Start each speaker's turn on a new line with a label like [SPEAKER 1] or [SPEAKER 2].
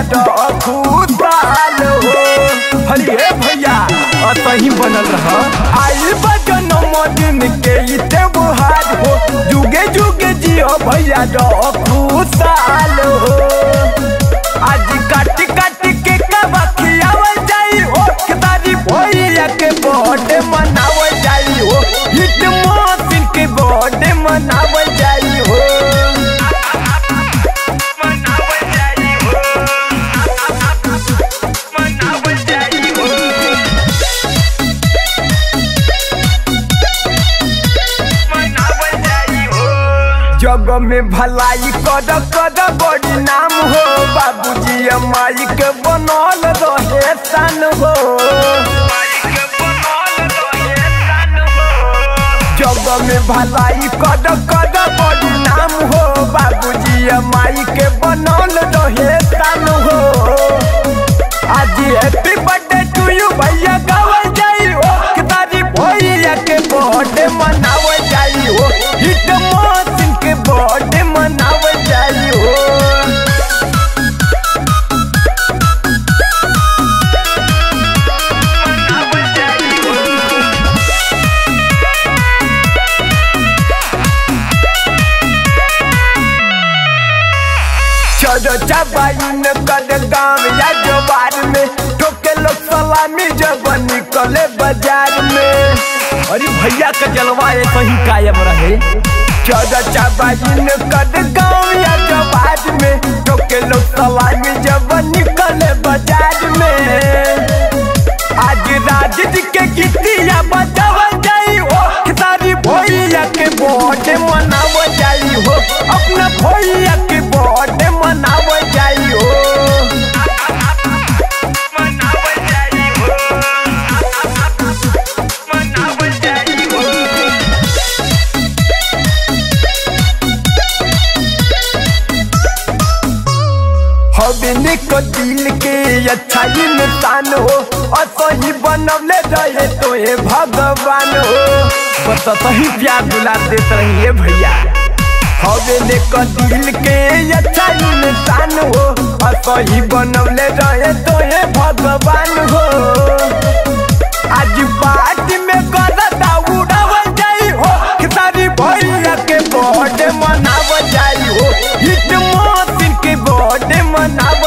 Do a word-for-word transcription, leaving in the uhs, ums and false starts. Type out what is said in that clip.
[SPEAKER 1] खुदाल हो। हरिये भैया असही बनल रहा आई जन्मदिन के त्योहार हो। जुगे जुगे जियो भैया खुदाल हो। आज काट काट के कबा खियावल जाई हो। तारी भैया के बर्थडे मनावल जाई हो। हिट मौसिन के बर्थडे मनावल जाई हो। जग में भलाई कर कर बड़ी नाम हो। बाबूजी माई के बनल रहे सन हो। जग में भलाई कर कर बड़ी नाम हो। बाबूजी माई के बनल रहे सन हो। आज हैप्पी बर्थडे टू यू भैया गावल जाई हो। तारी भैया के बर्थडे मनावल जाई हो। हिट मौसिन के बर्थडे मनावल जाई हो। चलो चबाइन कर गाँव या जवार में ठोके लोग सलामी जब निकले बाजार में। अरे भैया का जलवा कहीं कायम रहे। चलो चबाइन कर गाँव या जवार में ठोके लोग सलामी जब निकले बाजार में। आज राज जी के गीतिया बजावल जाई हो। सारी भैया के बर्थडे मनावल जाई हो। अपना भैया के बर्थडे मनावल जाई हो। हवेली को दिल के अच्छा इंसान हो। असही बनवले रहे तो ये भगवान हो। बता सही प्यार दुला देते रहिए भैया। हवेली को दिल के अच्छा इंसान हो। असही बनवले रहे तो ये भगवान हो। आज पार्टी में गलता उड़ावल जाई हो। सारी भैया के बर्थडे मनावल जाई हो। हिट मौसिन के बर्थडे मनावल